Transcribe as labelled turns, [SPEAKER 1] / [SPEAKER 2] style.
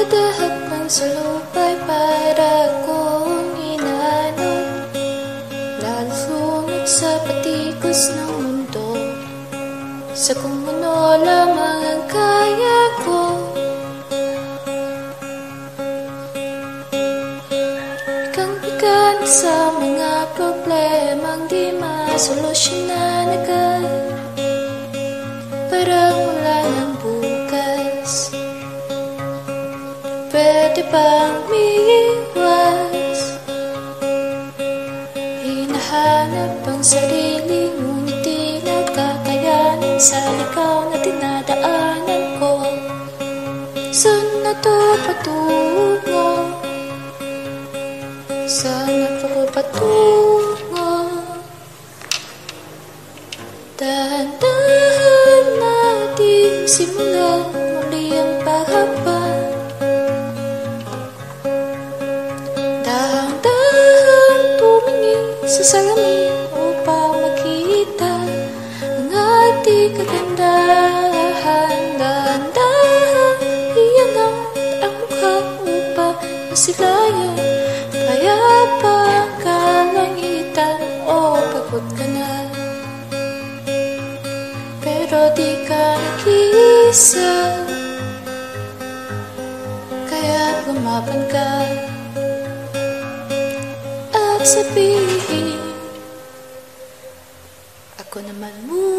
[SPEAKER 1] Dadahakbang sa lupa'y para kong inanong lalunod sa patikos ng mundo, sa kung ano lamang ang kaya ko. Ikang bigan sa mga problemang di masolusyonan agad, parang wala ng bukas. Pwede bang umiiwas? Hinahanap ang sarili, ngunit di nagkakayanin sa ligaw na dinadaanan ko. Saan na to patungo? Saan na to patungo? Dahan-dahan nating simulan muli ang paghabang. Dahan-dahan tumingin sa salamin upang makita ang ating kagandahan. Dahan-dahan iangat ang mukha upang masilayan payapang kalangitan. O pagod ka na, pero di ka nag-iisa, kaya lumaban ka at sabihin, ako naman muna.